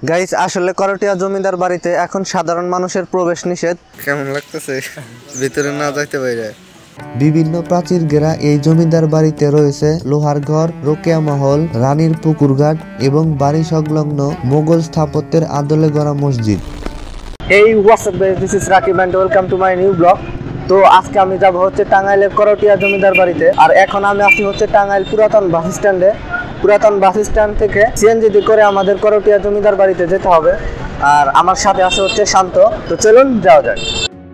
Guys আসলে করটিয়া জমিদার বাড়িতে এখন সাধারণ মানুষের প্রবেশ নিষেধ। কেমন লাগতেছে ভিতরে না যাইতে বাইরে। বিভিন্ন প্রাচীর ঘেরা এই জমিদার বাড়িতে রয়েছে লোহার ঘর, রোকেয়া মহল, রানীর পুকুর ঘাট এবং বাড়ি সংলগ্ন মোগল স্থাপত্যের আদলে গড়া মসজিদ। এই what's up guys, this is Rakib and welcome to my new blog. তো আজকে আমি যাব হচ্ছে টাঙ্গাইলের করটিয়া জমিদার বাড়িতে। আর এখন আমি আছি হচ্ছে টাঙ্গাইল পুরাতন বাস স্ট্যান্ডে। পুরাতন বাস স্ট্যান্ড থেকে সিএনজি করে আমাদের করটিয়া জমিদার বাড়িতে যেতে হবে। আর আমার সাথে আছে হচ্ছে শান্ত। তো চলুন যাওয়া যাক।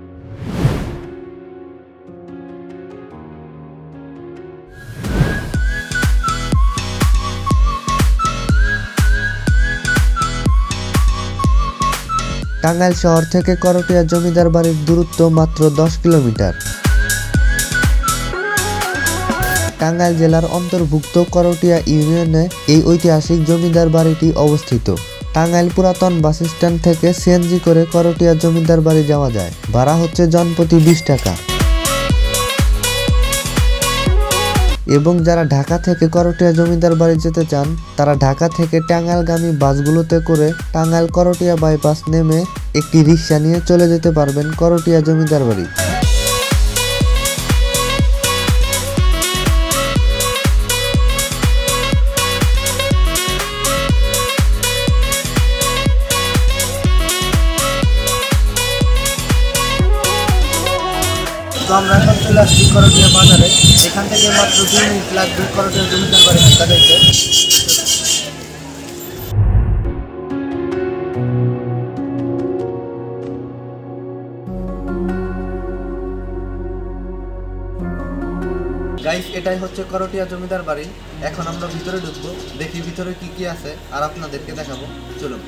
টাঙ্গাইল শহর থেকে করটিয়া জমিদার বাড়ির দূরত্ব মাত্র 10 কিলোমিটার। টাঙ্গাইল জেলার অন্তর্ভুক্ত করটিয়া ইউনিয়নে এই ঐতিহাসিক জমিদার বাড়িটি অবস্থিত। টাঙ্গাইল পুরাতন বাস স্ট্যান্ড থেকে সিএনজি করে করটিয়া জমিদার বাড়ি যাওয়া যায়। ভাড়া হচ্ছে জনপ্রতি 20 টাকা। এবং যারা ঢাকা থেকে করটিয়া জমিদার বাড়ি যেতে চান তারা ঢাকা থেকে টাঙ্গাইলগামী বাসগুলোতে করে টাঙ্গাইল করটিয়া বাইপাস নেমে একটি রিক্সা নিয়ে চলে যেতে পারবেন করটিয়া জমিদার বাড়ি। তো আমরা এখন চলে আসছি করটিয়া বাজারে। এখান থেকে মাত্র 2 মিনিট লাগবে করটিয়া জমিদার বাড়ি হাঁটা যাইতে। গাইস, এটাই হচ্ছে করটিয়া জমিদার বাড়ি। এখন আমরা ভিতরে ঢুকবো, দেখি ভিতরে কি কি আছে আর আপনাদেরকে দেখাবো। চলুন।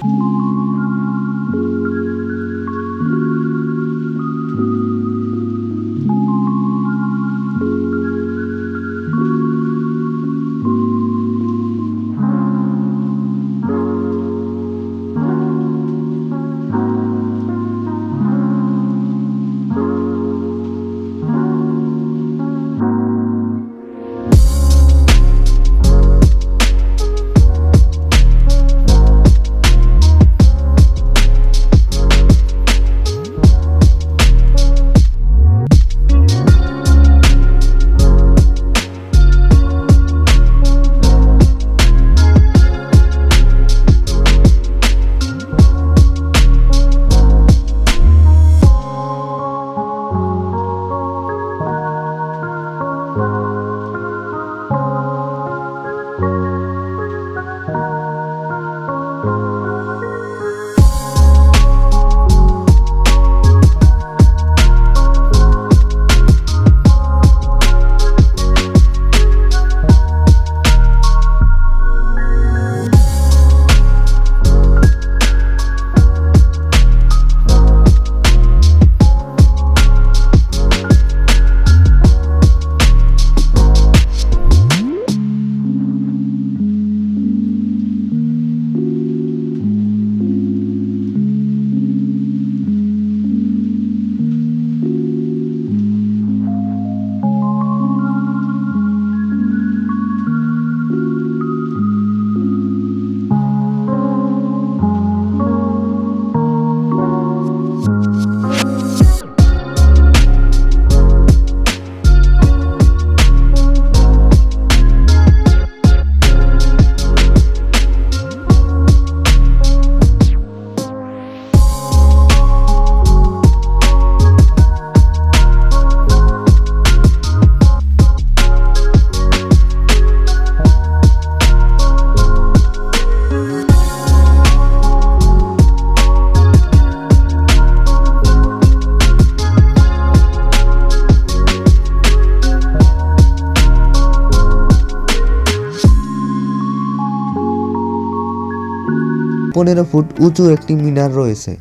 পনেরো ফুট উঁচু একটি মিনার রয়েছে।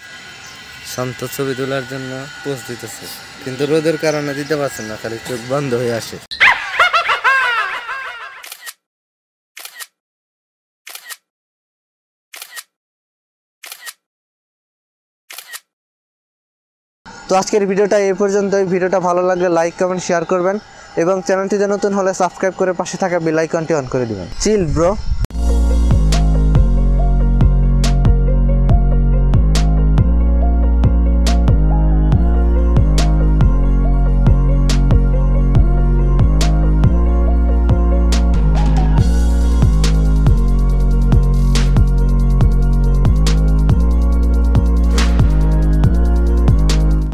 শান্ত ছবি তোলার জন্য পোজ দিতেছে, কিন্তু রোদের কারণে দিতে পারছে না, খালি চোখ বন্ধ হয়ে আসে। তো আজকের ভিডিওটা এই পর্যন্তই। ভিডিওটা ভালো লাগলে লাইক কমেন্ট শেয়ার করবেন এবং চ্যানেলটিতে নতুন হলে সাবস্ক্রাইব করে পাশে থাকা বেল আইকনটি অন করে দিবেন। Chill bro.